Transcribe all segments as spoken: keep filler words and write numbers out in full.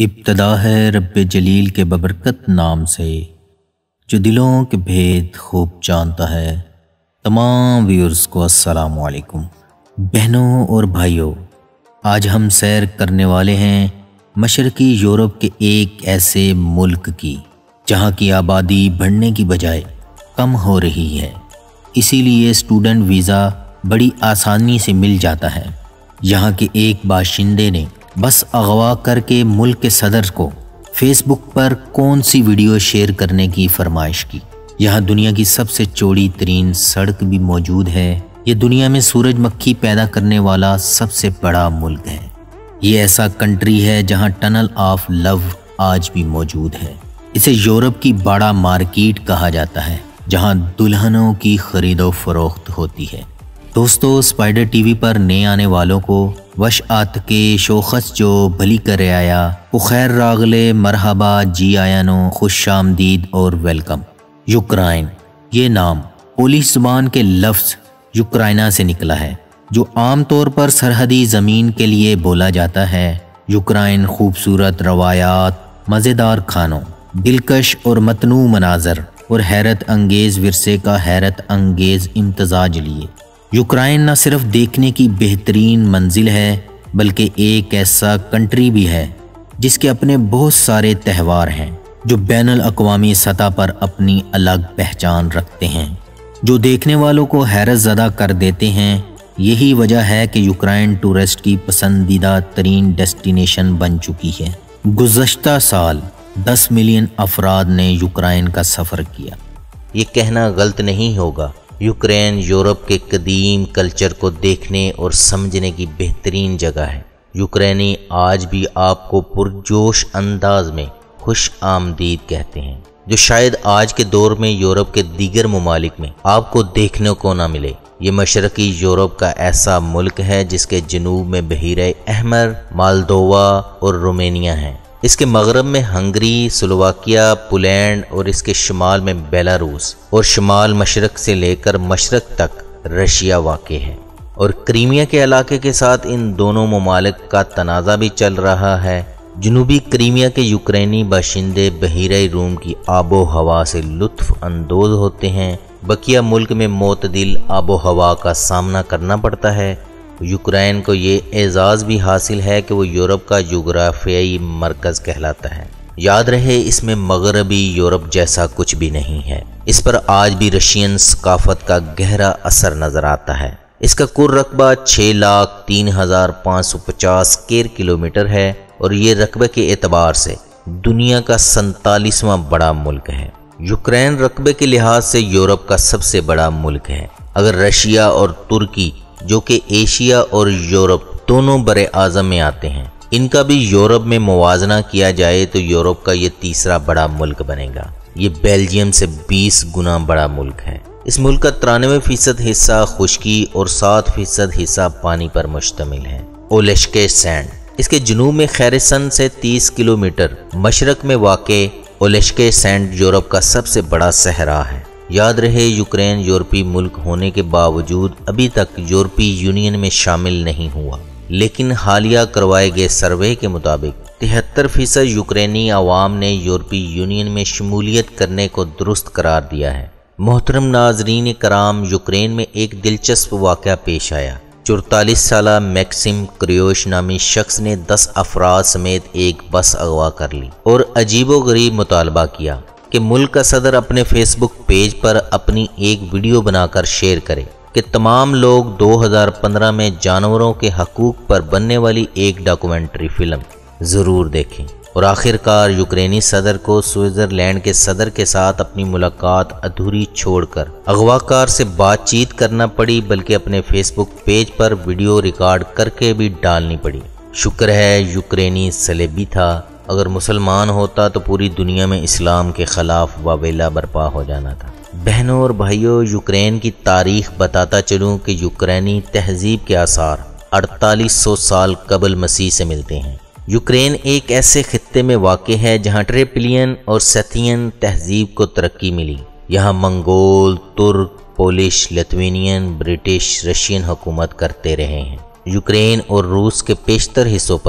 ابتدا ہے رب جلیل کے ببرکت نام سے جو دلوں کے بھید خوب جانتا ہے۔ تمام ویورز کو السلام علیکم۔ بہنوں اور بھائیوں، آج ہم سیر کرنے والے ہیں مشرقی یورپ کے ایک ایسے ملک کی جہاں کی آبادی بڑھنے کی بجائے کم ہو رہی ہے، اسی لیے اسٹوڈنٹ ویزا بڑی آسانی سے مل جاتا ہے۔ یہاں کے ایک باشندے نے بس اغوا کر کے ملک کے صدر کو فیس بک پر کون سی ویڈیو شیئر کرنے کی فرمائش کی۔ یہاں دنیا کی سب سے چوڑی ترین سڑک بھی موجود ہے۔ یہ دنیا میں سورج مکھی پیدا کرنے والا سب سے بڑا ملک ہے۔ یہ ایسا کنٹری ہے جہاں ٹنل آف لو آج بھی موجود ہے۔ اسے یورپ کی بڑا مارکیٹ کہا جاتا ہے جہاں دلہنوں کی خرید و فروخت ہوتی ہے۔ دوستو، اسپائڈر ٹی وی پر نئے آنے والوں کو وش آت کے شوخص جو بھلی کرے آیا کو خیر راغلے، مرحبا، جی آیا نو، خوش آمدید اور ویلکم۔ یوکرائن، یہ نام پولش زبان کے لفظ یوکرائنا سے نکلا ہے جو عام طور پر سرحدی زمین کے لیے بولا جاتا ہے۔ یوکرائن خوبصورت روایات، مزیدار کھانوں، دلکش اور متنوع مناظر اور حیرت انگیز ورثے کا حیرت انگیز امتزاج لیے یوکرائن نہ صرف دیکھنے کی بہترین منزل ہے بلکہ ایک ایسا کنٹری بھی ہے جس کے اپنے بہت سارے تہوار ہیں جو بین الاقوامی سطح پر اپنی الگ پہچان رکھتے ہیں، جو دیکھنے والوں کو حیرت زدہ کر دیتے ہیں۔ یہی وجہ ہے کہ یوکرائن ٹورسٹ کی پسندیدہ ترین ڈیسٹینیشن بن چکی ہے۔ گزشتہ سال دس ملین افراد نے یوکرائن کا سفر کیا۔ یہ کہنا غلط نہیں ہوگا، یوکرین یورپ کے قدیم کلچر کو دیکھنے اور سمجھنے کی بہترین جگہ ہے۔ یوکرینی آج بھی آپ کو پرجوش انداز میں خوش آمدید کہتے ہیں، جو شاید آج کے دور میں یورپ کے دیگر ممالک میں آپ کو دیکھنے کو نہ ملے۔ یہ مشرقی یورپ کا ایسا ملک ہے جس کے جنوب میں بحیرہ احمر، مالدووا اور رومینیا ہیں۔ اس کے مغرب میں ہنگری، سلوواکیا، پولینڈ اور اس کے شمال میں بیلاروس اور شمال مشرق سے لے کر مشرق تک رشیا واقع ہے، اور کریمیا کے علاقے کے ساتھ ان دونوں ممالک کا تنازع بھی چل رہا ہے۔ جنوبی کریمیا کے یوکرینی باشندے بحیرہ روم کی آب و ہوا سے لطف اندوز ہوتے ہیں۔ بقیہ ملک میں معتدل آب و ہوا کا سامنا کرنا پڑتا ہے۔ یوکرائن کو یہ اعزاز بھی حاصل ہے کہ وہ یورپ کا جغرافیائی مرکز کہلاتا ہے۔ یاد رہے، اس میں مغربی یورپ جیسا کچھ بھی نہیں ہے۔ اس پر آج بھی رشین ثقافت کا گہرا اثر نظر آتا ہے۔ اس کا کل رقبہ چھ لاکھ تین ہزار پانچ سو پچاس اسکوائر کلومیٹر ہے اور یہ رقبے کے اعتبار سے دنیا کا سینتالیسواں بڑا ملک ہے۔ یوکرائن رقبے کے لحاظ سے یورپ کا سب سے بڑا ملک ہے۔ اگر رشیا اور ترکی جو کہ ایشیا اور یورپ دونوں برے اعظم میں آتے ہیں، ان کا بھی یورپ میں موازنہ کیا جائے تو یورپ کا یہ تیسرا بڑا ملک بنے گا۔ یہ بیلجیم سے بیس گنا بڑا ملک ہے۔ اس ملک کا ترانوے فیصد حصہ خشکی اور سات فیصد حصہ پانی پر مشتمل ہے۔ اولشکے سینڈ، اس کے جنوب میں خیرسن سے تیس کلومیٹر مشرق میں واقع اولشکے سینڈ یورپ کا سب سے بڑا صحرا ہے۔ یاد رہے، یوکرین یورپی ملک ہونے کے باوجود ابھی تک یورپی یونین میں شامل نہیں ہوا، لیکن حالیہ کروائے گئے سروے کے مطابق تہتر فیصد یوکرینی عوام نے یورپی یونین میں شمولیت کرنے کو درست قرار دیا ہے۔ محترم ناظرین کرام، یوکرین میں ایک دلچسپ واقعہ پیش آیا۔ چورتالیس سالہ میکسم کریوش نامی شخص نے دس افراد سمیت ایک بس اغوا کر لی اور عجیب و غریب مطالبہ کیا کہ ملک کا صدر اپنے فیس بک پیج پر اپنی ایک ویڈیو بنا کر شیئر کرے کہ تمام لوگ دو ہزار پندرہ میں جانوروں کے حقوق پر بننے والی ایک ڈاکومنٹری فلم ضرور دیکھیں۔ اور آخر کار یوکرینی صدر کو سوئٹزرلینڈ کے صدر کے ساتھ اپنی ملاقات ادھوری چھوڑ کر اغوا کار سے بات چیت کرنا پڑی، بلکہ اپنے فیس بک پیج پر ویڈیو ریکارڈ کر کے بھی ڈالنی پڑی۔ شکر ہے یوکرینی صلیبی تھا، اگر مسلمان ہوتا تو پوری دنیا میں اسلام کے خلاف واویلا برپا ہو جانا تھا۔ بہنوں اور بھائیوں، یوکرین کی تاریخ بتاتا چلوں کہ یوکرینی تہذیب کے آثار اڑتالیس سو سال قبل مسیح سے ملتے ہیں۔ یوکرین ایک ایسے خطے میں واقع ہے جہاں ٹریپلین اور سیتھین تہذیب کو ترقی ملی۔ یہاں منگول، ترک، پولش، لتوینین، برٹش، رشین حکومت کرتے رہے ہیں۔ یوکرین اور روس کے بیشتر حصوں پر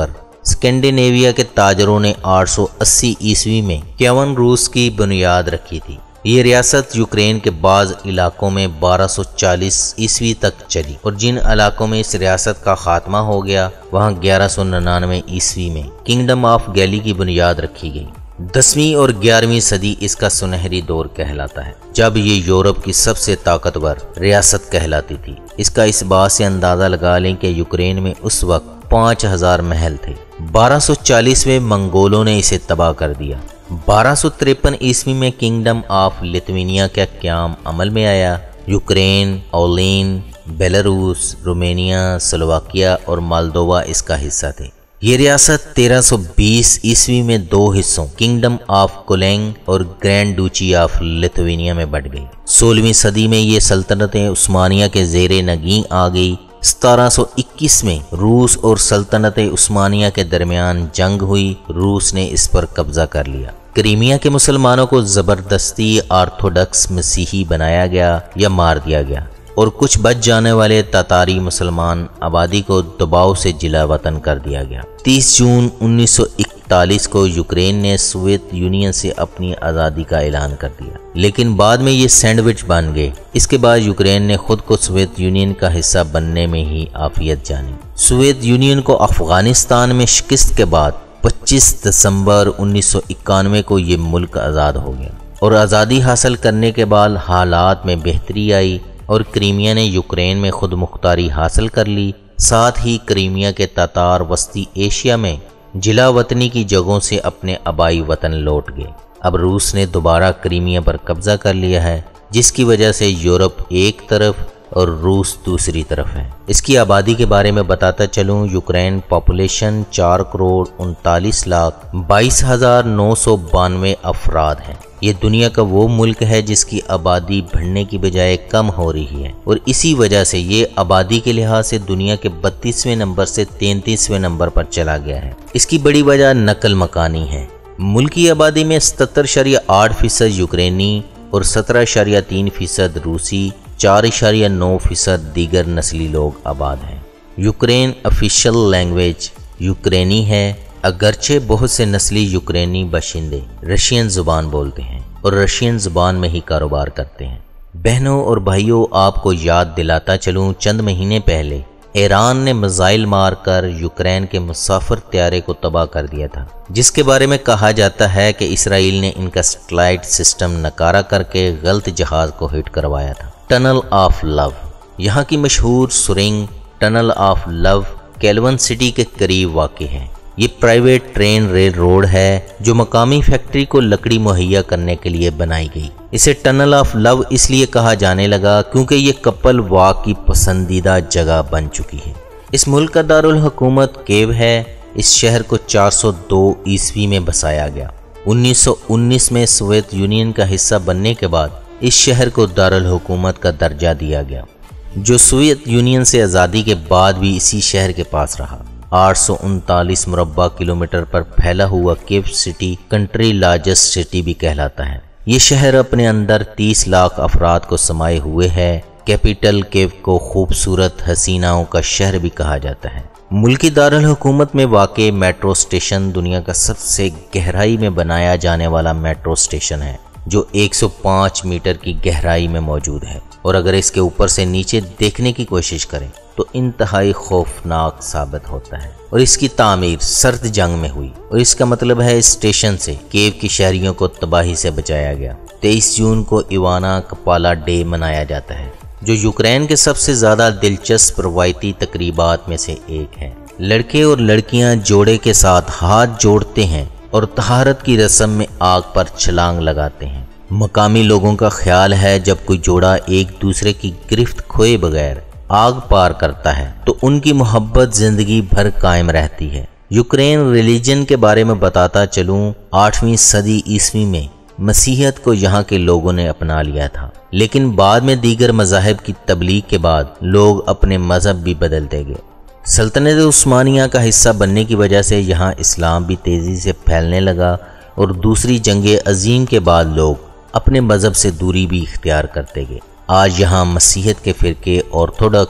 اسکینڈینیویا کے تاجروں نے آٹھ سو اسی عیسوی میں کیون روس کی بنیاد رکھی تھی۔ یہ ریاست یوکرین کے بعض علاقوں میں بارہ سو چالیس عیسوی تک چلی اور جن علاقوں میں اس ریاست کا خاتمہ ہو گیا وہاں گیارہ سو ننانوے عیسوی میں کنگڈم آف گیلی کی بنیاد رکھی گئی۔ دسویں اور گیارہویں صدی اس کا سنہری دور کہلاتا ہے جب یہ یورپ کی سب سے طاقتور ریاست کہلاتی تھی۔ اس کا اس بات سے اندازہ لگا لیں کہ یوکرین میں اس وقت پانچ ہزار محل تھے۔ بارہ سو چالیس میں منگولوں نے اسے تباہ کر دیا۔ بارہ سو تریپن عیسوی میں کنگڈم آف لتوینیا کا قیام عمل میں آیا۔ یوکرین، اولین، بیلاروس، رومینیا، سلوواکیہ اور مالدووا اس کا حصہ تھے۔ یہ ریاست تیرہ سو بیس عیسوی میں دو حصوں کنگڈم آف کولینگ اور گرینڈ ڈوچی آف لتوینیا میں بٹ گئی۔ سولہویں صدی میں یہ سلطنت عثمانیہ کے زیر نگین آ گئی۔ ستارہ سو اکیس میں روس اور سلطنت عثمانیہ کے درمیان جنگ ہوئی۔ روس نے اس پر قبضہ کر لیا۔ کریمیا کے مسلمانوں کو زبردستی آرتھوڈکس مسیحی بنایا گیا یا مار دیا گیا اور کچھ بچ جانے والے تاتاری مسلمان آبادی کو دباؤ سے جلا وطن کر دیا گیا۔ تیس جون انیس سو اکتالیس کو یوکرین نے سوویت یونین سے اپنی آزادی کا اعلان کر دیا، لیکن بعد میں یہ سینڈوچ بن گئے۔ اس کے بعد یوکرین نے خود کو سوویت یونین کا حصہ بننے میں ہی عافیت جانی۔ سوویت یونین کو افغانستان میں شکست کے بعد پچیس دسمبر انیس سو اکانوے کو یہ ملک آزاد ہو گیا اور آزادی حاصل کرنے کے بعد حالات میں بہتری آئی اور کریمیا نے یوکرین میں خود مختاری حاصل کر لی۔ ساتھ ہی کریمیا کے تاتار وسطی ایشیا میں جلا وطنی کی جگہوں سے اپنے آبائی وطن لوٹ گئے۔ اب روس نے دوبارہ کریمیا پر قبضہ کر لیا ہے، جس کی وجہ سے یورپ ایک طرف اور روس دوسری طرف ہے۔ اس کی آبادی کے بارے میں بتاتا چلوں، یوکرین پاپولیشن چار کروڑ انتالیس لاکھ بائیس ہزار نو سو بانوے افراد ہیں۔ یہ دنیا کا وہ ملک ہے جس کی آبادی بڑھنے کی بجائے کم ہو رہی ہے اور اسی وجہ سے یہ آبادی کے لحاظ سے دنیا کے بتیسویں نمبر سے تینتیسویں نمبر پر چلا گیا ہے۔ اس کی بڑی وجہ نقل مکانی ہے۔ ملکی آبادی میں ستر اشاریہ آٹھ فیصد یوکرینی اور سترہ اشاریہ تین فیصد روسی، چار اشاریہ نو فیصد دیگر نسلی لوگ آباد ہیں۔ یوکرین آفیشیل لینگویج یوکرینی ہے، اگرچہ بہت سے نسلی یوکرینی باشندے رشین زبان بولتے ہیں اور رشین زبان میں ہی کاروبار کرتے ہیں۔ بہنوں اور بھائیوں، آپ کو یاد دلاتا چلوں، چند مہینے پہلے ایران نے میزائل مار کر یوکرین کے مسافر طیارے کو تباہ کر دیا تھا، جس کے بارے میں کہا جاتا ہے کہ اسرائیل نے ان کا سیٹلائٹ سسٹم ناکارہ کر کے غلط جہاز کو ہٹ کروایا تھا۔ ٹنل آف لو، یہاں کی مشہور سرنگ tunnel of love Klevan city کے قریب واقع ہے۔ یہ پرائیویٹ ٹرین ریل روڈ ہے جو مقامی فیکٹری کو لکڑی مہیا کرنے کے لیے بنائی گئی۔ اسے ٹنل آف لو اس لیے کہا جانے لگا کیونکہ یہ کپل واک کی پسندیدہ جگہ بن چکی ہے۔ اس ملک کا دارالحکومت کیو ہے۔ اس شہر کو چار سو دو عیسوی میں بسایا گیا۔ انیس سو انیس میں سوویت یونین کا حصہ بننے کے بعد اس شہر کو دارالحکومت کا درجہ دیا گیا، جو سوویت یونین سے آزادی کے بعد بھی اسی شہر کے پاس رہا۔ آٹھ سو انتالیس مربع کلومیٹر پر پھیلا ہوا Kyiv city country largest city بھی کہلاتا ہے۔ یہ شہر اپنے اندر تیس لاکھ افراد کو سمائے ہوئے ہے۔ کیپٹل کیو کو خوبصورت حسیناؤں کا شہر بھی کہا جاتا ہے۔ ملکی دارالحکومت میں واقع میٹرو اسٹیشن دنیا کا سب سے گہرائی میں بنایا جانے والا میٹرو اسٹیشن ہے، جو ایک سو پانچ میٹر کی گہرائی میں موجود ہے، اور اگر اس کے اوپر سے نیچے دیکھنے کی کوشش کریں تو انتہائی خوفناک ثابت ہوتا ہے۔ اور اس کی تعمیر سرد جنگ میں ہوئی، اور اس کا مطلب ہے اس اسٹیشن سے کیو کی شہریوں کو تباہی سے بچایا گیا۔ تیئیس جون کو ایوانا کپالا ڈے منایا جاتا ہے، جو یوکرین کے سب سے زیادہ دلچسپ روایتی تقریبات میں سے ایک ہے۔ لڑکے اور لڑکیاں جوڑے کے ساتھ ہاتھ جوڑتے ہیں اور طہارت کی رسم میں آگ پر چھلانگ لگاتے ہیں۔ مقامی لوگوں کا خیال ہے جب کوئی جوڑا ایک دوسرے کی گرفت کھوئے بغیر آگ پار کرتا ہے تو ان کی محبت زندگی بھر قائم رہتی ہے۔ یوکرین ریلیجن کے بارے میں بتاتا چلوں، آٹھویں صدی عیسوی میں مسیحیت کو یہاں کے لوگوں نے اپنا لیا تھا، لیکن بعد میں دیگر مذاہب کی تبلیغ کے بعد لوگ اپنے مذہب بھی بدلتے گئے۔ سلطنت عثمانیہ کا حصہ بننے کی وجہ سے یہاں اسلام بھی تیزی سے پھیلنے لگا، اور دوسری جنگ عظیم کے بعد لوگ اپنے مذہب سے دوری بھی اختیار کرتے گئے۔ آج یہاں مسیحیت کے فرقے آرتھوڈکس،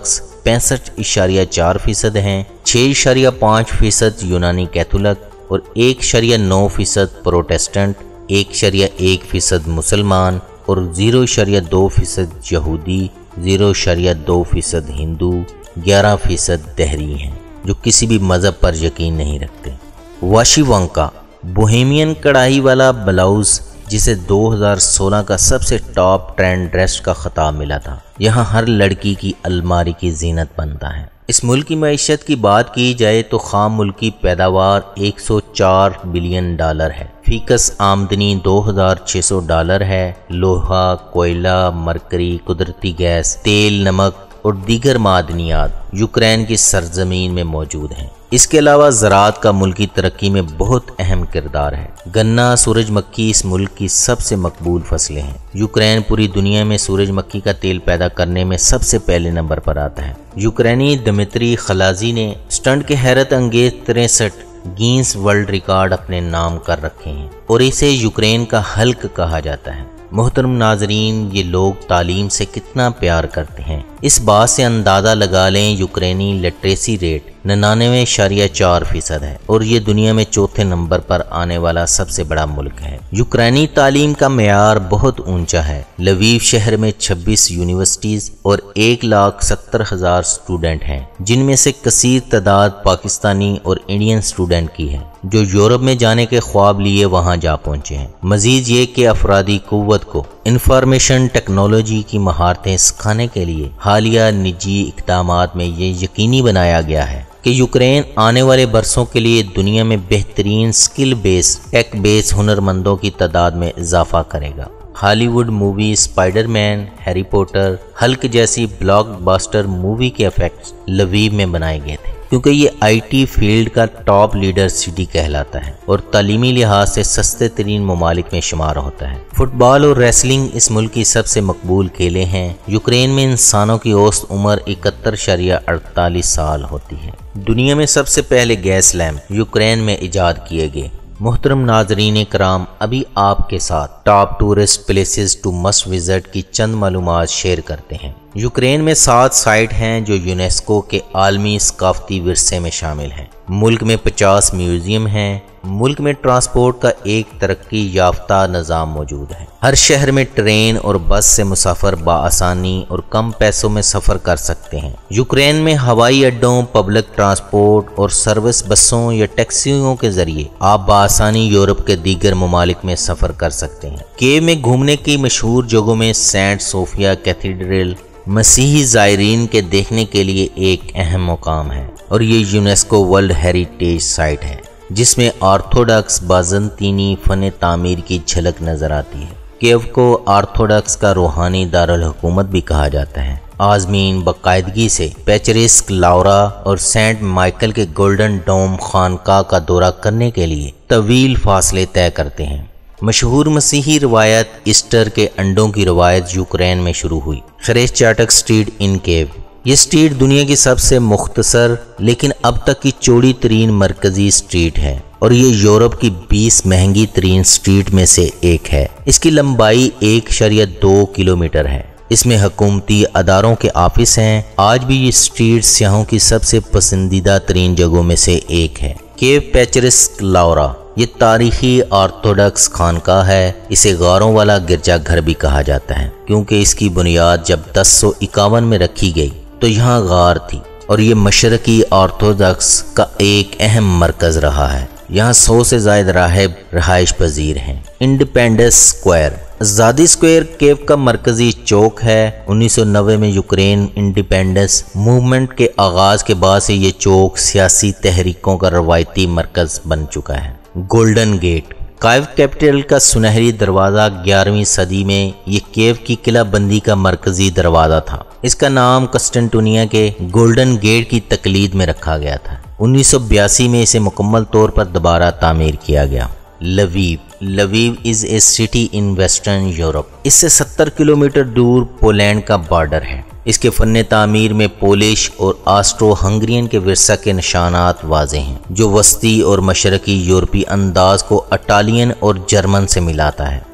पैंसठ इशारिया चार फीसद हैं, छः इशारिया पाँच फीसद यूनानी कैथोलिक और एक इशारिया नौ फीसद प्रोटेस्टेंट, एक इशारिया एक फीसद मुसलमान और जीरो इशारिया दो फीसद यहूदी, जीरो इशारिया दो फीसद हिंदू, ग्यारह फीसद देहरी हैं जो किसी भी मज़हब पर यकीन नहीं रखते। वाशीवांका बोहेमियन कढ़ाई वाला ब्लाउज़ जिसे दो हज़ार सोलह का सबसे टॉप ट्रेंड ड्रेस का खिताब मिला था, यहाँ हर लड़की की अलमारी की जीनत बनता है। इस मुल्क की मईशत की बात की जाए तो खाम मुल्की पैदावार एक सौ चार बिलियन डॉलर है, फीकस आमदनी दो हज़ार छः सौ डॉलर है। लोहा, कोयला, मरकरी, कुदरती गैस, तेल, नमक और दीगर मादनियात यूक्रेन की सरजमीन में मौजूद हैं। इसके अलावा ज़राअत का मुल्की तरक्की में बहुत अहम किरदार है। गन्ना, सूरजमुखी इस मुल्क की सबसे मकबूल फसलें हैं। यूक्रेन पूरी दुनिया में सूरजमुखी का तेल पैदा करने में सबसे पहले नंबर पर आता है। यूक्रेनी दमित्री खलाजी ने स्टंट के हैरत अंगेज तिरसठ गिनीज वर्ल्ड रिकॉर्ड अपने नाम कर रखे हैं और इसे यूक्रेन का हल्क कहा जाता है। मोहतरम नाजरीन, ये लोग तालीम से कितना प्यार करते हैं इस बात से अंदाज़ा लगा लें। यूक्रेनी लिटरेसी रेट निन्यानवे इशारिया चार फीसद है और ये दुनिया में चौथे नंबर पर आने वाला सबसे बड़ा मुल्क है। यूक्रेनी तालीम का मेयार बहुत ऊंचा है। लवीव शहर में छब्बीस यूनिवर्सिटीज़ और एक लाख सत्तर हज़ार स्टूडेंट हैं, जिनमें से कसीर तादाद पाकिस्तानी और इंडियन स्टूडेंट की है जो यूरोप में जाने के ख्वाब लिए वहाँ जा पहुँचे हैं। मजीद ये कि अफरादी कुव्वत को इंफॉर्मेशन टेक्नोलॉजी की महारतें सिखाने के लिए हालिया निजी इक़दामात में ये यकीनी बनाया गया है कि यूक्रेन आने वाले बरसों के लिए दुनिया में बेहतरीन स्किल बेस टेक बेस हुनरमंदों की तादाद में इजाफा करेगा। Hollywood movie Spiderman, Harry Potter, Hulk जैसी ब्लॉकबस्टर मूवी के इफेक्ट्स लवीव में बनाए गए थे क्योंकि ये आईटी फील्ड का टॉप लीडर सिटी कहलाता है और तालीमी लिहाज से सस्ते तरीन ममालिक में शुमार होता है। फुटबॉल और रेसलिंग इस मुल्क की सबसे मकबूल खेलें हैं। यूक्रेन में इंसानों की औसत उम्र इकहत्तर शरिया अड़तालीस साल होती है। दुनिया में सबसे पहले गैस लैम्प यूक्रेन में इजाद किए गए। मोहतरम नाजरीन कराम, अभी आपके साथ top tourist places to must visit की चंद मालूमात शेयर करते हैं। यूक्रेन में सात साइट हैं जो यूनेस्को के आलमी सकाफती विरसे में शामिल हैं। मुल्क में पचास म्यूजियम हैं। मुल्क में ट्रांसपोर्ट का एक तरक्की याफ्ता निज़ाम मौजूद है। हर शहर में ट्रेन और बस से मुसाफिर बाआसानी और कम पैसों में सफ़र कर सकते हैं। यूक्रेन में हवाई अड्डों, पब्लिक ट्रांसपोर्ट और सर्विस बसों या टैक्सियों के जरिए आप बाआसानी यूरोप के दीगर ममालिक में सफ़र कर सकते हैं। कीव में घूमने की मशहूर जगहों में सेंट सोफिया कैथीड्रल मसीही ज़ायरीन के देखने के लिए एक अहम मुकाम है और ये यूनेस्को वर्ल्ड हेरिटेज साइट है जिसमें ऑर्थोडॉक्स बाज़ंतीनी फ़न तामीर की झलक नज़र आती है। कीव को ऑर्थोडॉक्स का रूहानी दारुल हुकूमत भी कहा जाता है। आज़मीन बाकायदगी से पेचरिस्क लाउरा और सेंट माइकल के गोल्डन डोम खानका का दौरा करने के लिए तवील फासले तय करते हैं। मशहूर मसीही रवायत ईस्टर के अंडों की रवायत यूक्रेन में शुरू हुई। ख्रेस्टचाटक स्ट्रीट इन कीव, ये स्ट्रीट दुनिया की सबसे मुख्तसर लेकिन अब तक की चौड़ी तरीन मरकजी स्ट्रीट है और ये यूरोप की बीस महंगी तरीन स्ट्रीट में से एक है। इसकी लंबाई एक शरिया दो किलोमीटर है। इसमें हुकूमती अदारों के ऑफिस हैं। आज भी ये स्ट्रीट सियाहों की सबसे पसंदीदा तरीन जगहों में से एक है। कीव पेचरिस्क लाउरा ये तारीखी ऑर्थोडॉक्स खानका है। इसे गारों वाला गिरजा घर भी कहा जाता है क्योंकि इसकी बुनियाद जब दस सौ इक्यावन में रखी गई तो यहाँ गार थी और ये मशरकी ऑर्थोडॉक्स का एक अहम मरकज रहा है। यहाँ सौ से ज़ायद राहिब रहाइश पजीर हैं। इंडिपेंडेंस स्क्वायर, आज़ादी स्क्वायर कीव का मरकजी चौक है। उन्नीस सौ नब्बे में यूक्रेन इंडिपेंडेंस मूवमेंट के आगाज़ के बाद से ये चौक सियासी तहरीकों का रवायती मरकज बन चुका है। गोल्डन गेट, कीव कैपिटल का सुनहरी दरवाज़ा ग्यारहवीं सदी में ये कीव की किलाबंदी का मरकजी दरवाज़ा था। इसका नाम कस्टंटुनिया के गोल्डन गेट की तकलीद में रखा गया था। उन्नीस सौ बयासी में इसे मुकम्मल तौर पर दोबारा तामीर किया गया। Lviv, Lviv is a city in western Europe. इससे सत्तर किलोमीटर दूर पोलैंड का बॉर्डर है। इसके फन तामीर में पोलिश और ऑस्ट्रो हंगरियन के विरसा के निशानात वाज़े हैं जो वस्ती और मशरकी यूरोपी अंदाज को इटालियन और जर्मन से मिलाता है।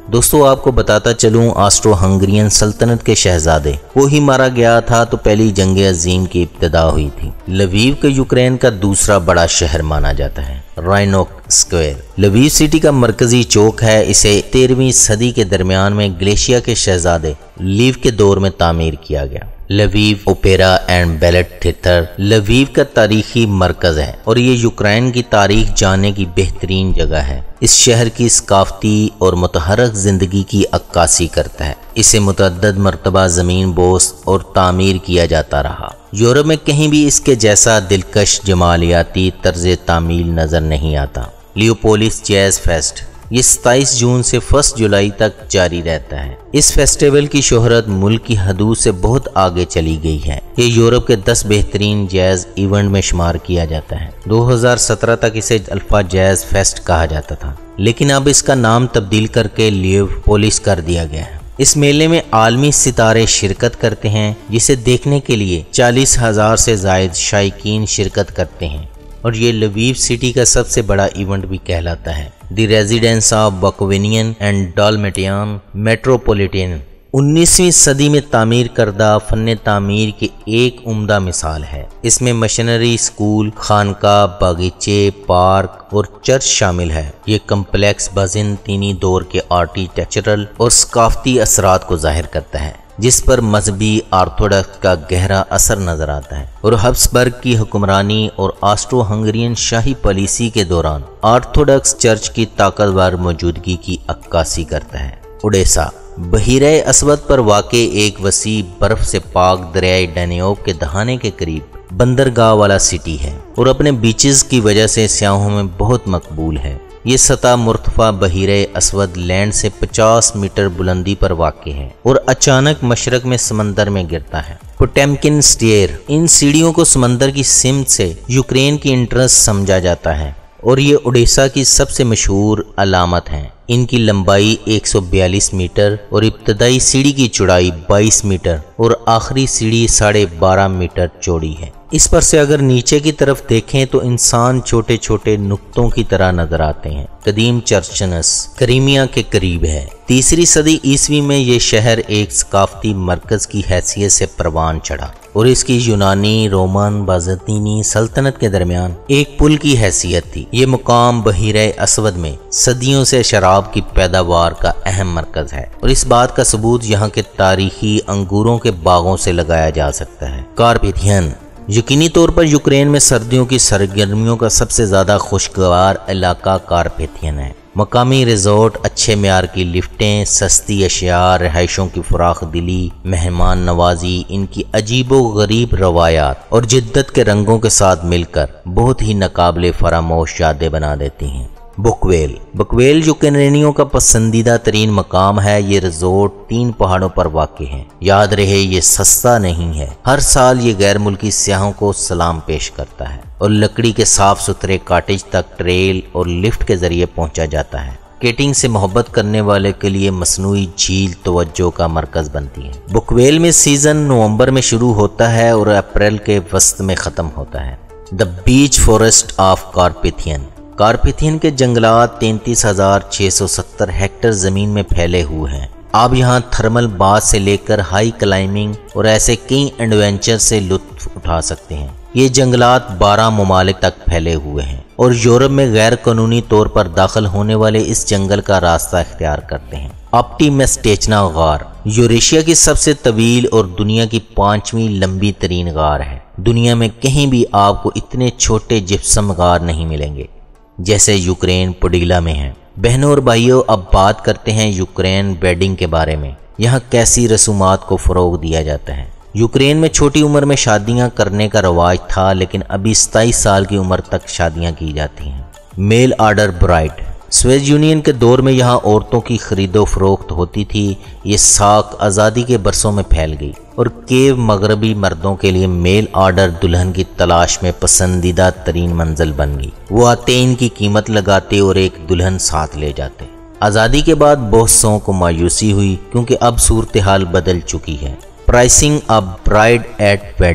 دوستو آپ کو بتاتا چلوں آسٹرو ہنگرین سلطنت کے شہزادے وہ ہی مارا گیا تھا تو پہلی جنگ عظیم کی ابتدا ہوئی تھی۔ لویو کا یوکرین کا دوسرا بڑا شہر مانا جاتا ہے۔ رائنوک اسکوائر لویو سٹی کا مرکزی چوک ہے۔ اسے تیرہویں صدی کے درمیان میں گلیشیا کے شہزادے لیو کے دور میں تعمیر کیا گیا۔ Lviv opera and ballet theatre Lviv کا تاریخی مرکز ہے اور یہ یوکرین کی تاریخ جاننے کی بہترین جگہ ہے۔ اس شہر کی ثقافتی اور متحرک زندگی کی عکاسی کرتا ہے۔ اسے متعدد مرتبہ زمین بوس اور تعمیر کیا جاتا رہا۔ یورپ میں کہیں بھی اس کے جیسا دلکش جمالیاتی طرز تعمیر نظر نہیں آتا۔ لیوپولس جیز فیسٹ یہ ستائیس جون سے فرسٹ جولائی تک جاری رہتا ہے۔ اس فیسٹیول کی شہرت ملک کی حدود سے بہت آگے چلی گئی ہے۔ یہ یورپ کے دس بہترین جیز ایونٹ میں شمار کیا جاتا ہے۔ دو ہزار سترہ تک اسے الفا جیز فیسٹ کہا جاتا تھا، لیکن اب اس کا نام تبدیل کر کے لیوپولس کر دیا گیا ہے۔ اس میلے میں عالمی ستارے شرکت کرتے ہیں، جسے دیکھنے کے لیے چالیس ہزار سے زائد شائقین شرکت کرتے ہیں، اور یہ لویو سٹی کا سب سے بڑا ایونٹ بھی کہلاتا ہے۔ The residence of Bukovinian and Dalmatian metropolitan انیسویں صدی میں تعمیر کردہ فن تعمیر کی ایک عمدہ مثال ہے۔ اس میں مشنری اسکول، خانقاہ، باغیچے، پارک اور چرچ شامل ہے۔ یہ کمپلیکس بازنطینی دور کے آرکیٹیکچرل اور ثقافتی اثرات کو ظاہر کرتا ہے، جس پر مذہبی آرتھوڈکس کا گہرا اثر نظر آتا ہے، اور ہبسبرگ کی حکمرانی اور آسٹرو ہنگرین شاہی پالیسی کے دوران آرتھوڈکس چرچ کی طاقتور موجودگی کی عکاسی کرتا ہے۔ اوڈیسا بحیرہ اسود پر واقع ایک وسیع برف سے پاک دریائے ڈینیوب کے دہانے کے قریب بندرگاہ والا سٹی ہے، اور اپنے بیچز کی وجہ سے سیاحوں میں بہت مقبول ہے۔ یہ سطح مرتفع بحیرہ اسود لینڈ سے پچاس میٹر بلندی پر واقع ہے اور اچانک مشرق میں سمندر میں گرتا ہے۔ پوٹیمکن سٹیئر ان سیڑھیوں کو سمندر کی سمت سے یوکرین کی انٹرنس سمجھا جاتا ہے، اور یہ اوڈیسا کی سب سے مشہور علامت ہیں۔ ان کی لمبائی ایک سو بیالیس میٹر اور ابتدائی سیڑھی کی چوڑائی بائیس میٹر اور آخری سیڑھی ساڑھے بارہ میٹر چوڑی ہے۔ اس پر سے اگر نیچے کی طرف دیکھیں تو انسان چھوٹے چھوٹے نقطوں کی طرح نظر آتے ہیں۔ قدیم چرچنس کریمیا کے قریب ہے۔ تیسری صدی عیسوی میں یہ شہر ایک ثقافتی مرکز کی حیثیت سے پروان چڑھا، اور اس کی یونانی، رومن، بازنطینی سلطنت کے درمیان ایک پل کی حیثیت تھی۔ یہ مقام بحیرہ اسود میں صدیوں سے شراب کی پیداوار کا اہم مرکز ہے، اور اس بات کا ثبوت یہاں کے تاریخی انگوروں کے باغوں سے لگایا جا سکتا ہے۔ کارپیتھین یقینی طور پر یوکرین میں سردیوں کی سرگرمیوں کا سب سے زیادہ خوشگوار علاقہ کارپیتھین ہے۔ مقامی ریزورٹ، اچھے معیار کی لفٹیں، سستی اشیاء، رہائشوں کی فراخ دلی، مہمان نوازی ان کی عجیب و غریب روایات اور جدت کے رنگوں کے ساتھ مل کر بہت ہی ناقابل فراموش یادیں بنا دیتی ہیں۔ بکویل بکویل یوکرینیوں کا پسندیدہ ترین مقام ہے۔ یہ ریزورٹ تین پہاڑوں پر واقع ہے۔ یاد رہے یہ سستا نہیں ہے۔ ہر سال یہ غیر ملکی سیاحوں کو سلام پیش کرتا ہے، اور لکڑی کے صاف ستھرے کاٹیج تک ٹریل اور لفٹ کے ذریعے پہنچا جاتا ہے۔ سکیٹنگ سے محبت کرنے والے کے لیے مصنوعی جھیل توجہ کا مرکز بنتی ہے۔ بکویل میں سیزن نومبر میں شروع ہوتا ہے اور اپریل کے وسط میں ختم ہوتا ہے۔ دا بیچ فارسٹ آف کارپیتھین کارپیتھین کے جنگلات تینتیس ہزار چھ سو ستر ہیکٹر زمین میں پھیلے ہوئے ہیں۔ آپ یہاں تھرمل بات سے لے کر ہائی کلائمبنگ اور ایسے کئی ایڈونچر سے لطف اٹھا سکتے ہیں۔ یہ جنگلات بارہ ممالک تک پھیلے ہوئے ہیں، اور یورپ میں غیر قانونی طور پر داخل ہونے والے اس جنگل کا راستہ اختیار کرتے ہیں۔ آپٹیمسٹیچنا غار یوریشیا کی سب سے طویل اور دنیا کی پانچویں لمبی ترین غار ہے۔ دنیا میں کہیں بھی آپ کو اتنے چھوٹے جپسم غار نہیں ملیں گے جیسے یوکرین پوڈیلا میں ہیں۔ بہنوں اور بھائیوں، اب بات کرتے ہیں یوکرین ویڈنگ کے بارے میں۔ یہاں کیسی رسومات کو فروغ دیا جاتا ہے۔ یوکرین میں چھوٹی عمر میں شادیاں کرنے کا رواج تھا، لیکن ابھی ستائیس سال کی عمر تک شادیاں کی جاتی ہیں۔ Mail order bride Soviet Union کے دور میں یہاں عورتوں کی خرید و فروخت ہوتی تھی۔ یہ ساکھ آزادی کے برسوں میں پھیل گئی، اور کیو مغربی مردوں کے لیے میل آرڈر دلہن کی تلاش میں پسندیدہ ترین منزل بن گئی۔ وہ آتے ان کی قیمت لگاتے اور ایک دلہن ساتھ لے جاتے۔ آزادی کے بعد بہت سو کو مایوسی ہوئی، کیونکہ اب صورتحال بدل چکی ہے۔ پرائسنگ اب برائڈ ایٹ ویڈنگ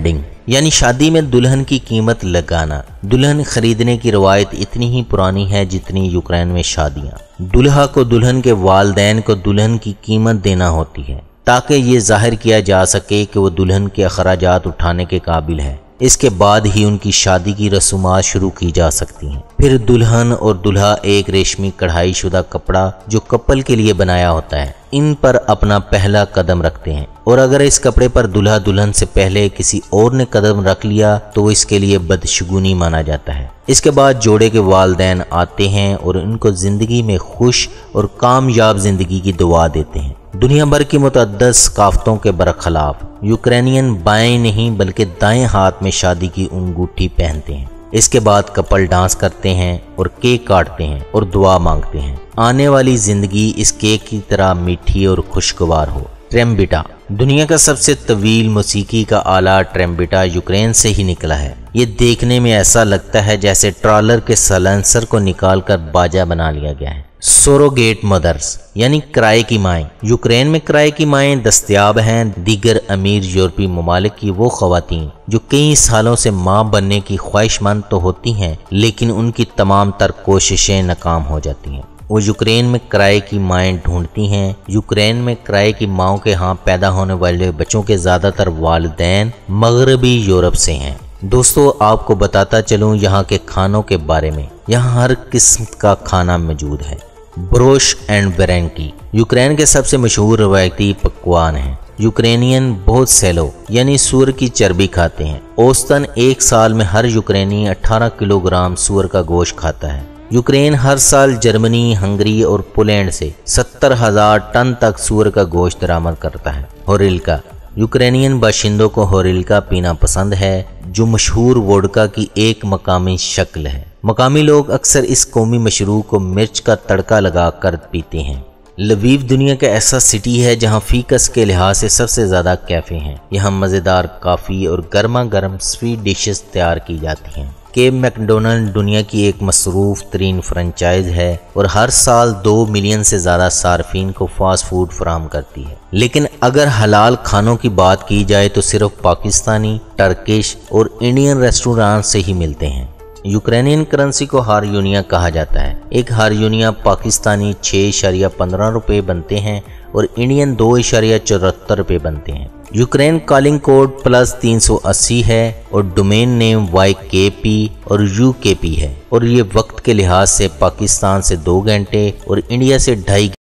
یعنی شادی میں دلہن کی قیمت لگانا۔ دلہن خریدنے کی روایت اتنی ہی پرانی ہے جتنی یوکرین میں شادیاں۔ دلہا کو دلہن کے والدین کو دلہن کی قیمت دینا ہوتی ہے تاکہ یہ ظاہر کیا جا سکے کہ وہ دلہن کے اخراجات اٹھانے کے قابل ہے۔ اس کے بعد ہی ان کی شادی کی رسومات شروع کی جا سکتی ہیں۔ پھر دلہن اور دلہا ایک ریشمی کڑھائی شدہ کپڑا جو کپل کے لیے بنایا ہوتا ہے ان پر اپنا پہلا قدم رکھتے ہیں، اور اگر اس کپڑے پر دلہا دلہن سے پہلے کسی اور نے قدم رکھ لیا تو اس کے لیے بدشگونی مانا جاتا ہے۔ اس کے بعد جوڑے کے والدین آتے ہیں اور ان کو زندگی میں خوش اور کامیاب زندگی کی دعا دیتے ہیں۔ دنیا بھر کی متعدد ثقافتوں کے برخلاف یوکرینین بائیں نہیں بلکہ دائیں ہاتھ میں شادی کی انگوٹھی پہنتے ہیں۔ اس کے بعد کپل ڈانس کرتے ہیں اور کیک کاٹتے ہیں اور دعا مانگتے ہیں آنے والی زندگی اس کیک کی طرح میٹھی اور خوشگوار ہو۔ ٹریمبیٹا دنیا کا سب سے طویل موسیقی کا آلہ ٹریمبیٹا یوکرین سے ہی نکلا ہے۔ یہ دیکھنے میں ایسا لگتا ہے جیسے ٹرالر کے سلنسر کو نکال کر باجا بنا لیا گیا ہے۔ سوروگیٹ مدرز یعنی کرائے کی مائیں۔ یوکرین میں کرائے کی مائیں دستیاب ہیں۔ دیگر امیر یورپی ممالک کی وہ خواتین جو کئی سالوں سے ماں بننے کی خواہش مند تو ہوتی ہیں لیکن ان کی تمام تر کوششیں ناکام ہو جاتی ہیں، وہ یوکرین میں کرائے کی مائیں ڈھونڈتی ہیں۔ یوکرین میں کرائے کی ماؤں کے ہاں پیدا ہونے والے بچوں کے زیادہ تر والدین مغربی یورپ سے ہیں۔ دوستو آپ کو بتاتا چلوں یہاں کے کھانوں کے بارے میں، یہاں ہر قسم کا کھانا موجود ہے۔ بروش اینڈ ویرینکی یوکرین کے سب سے مشہور روایتی پکوان ہیں۔ یوکرینین بہت سیلو یعنی سور کی چربی کھاتے ہیں۔ اوسطاً ایک سال میں ہر یوکرینی اٹھارہ کلو گرام سور کا گوشت کھاتا ہے۔ یوکرین ہر سال جرمنی، ہنگری اور پولینڈ سے ستر ہزار ٹن تک سور کا گوشت درآمد کرتا ہے۔ ہوریلکا یوکرینین باشندوں کو ہوریلکا پینا پسند ہے جو مشہور ووڈکا کی ایک مقامی شکل ہے۔ مقامی لوگ اکثر اس قومی مشروب کو مرچ کا تڑکا لگا کر پیتے ہیں۔ لویو دنیا کا ایسا سٹی ہے جہاں فیکس کے لحاظ سے سب سے زیادہ کیفے ہیں۔ یہاں مزیدار کافی اور گرما گرم سویٹ ڈشز تیار کی جاتی ہیں۔ کیب میکڈونلڈ دنیا کی ایک مصروف ترین فرنچائز ہے اور ہر سال دو ملین سے زیادہ صارفین کو فاسٹ فوڈ فراہم کرتی ہے۔ لیکن اگر حلال کھانوں کی بات کی جائے تو صرف پاکستانی، ٹرکش اور انڈین ریسٹورانٹ سے ہی ملتے ہیں۔ یوکرینین کرنسی کو ہاریونیا کہا جاتا ہے۔ ایک ہاریونیا پاکستانی چھ اشاریہ پندرہ روپے بنتے ہیں اور انڈین دو اشاریہ چوہتر روپے بنتے ہیں۔ یوکرین کالنگ کوڈ پلس تین سو اسی ہے اور ڈومین نیم وائی کے پی اور یو کے پی ہے، اور یہ وقت کے لحاظ سے پاکستان سے دو گھنٹے اور انڈیا سے ڈھائی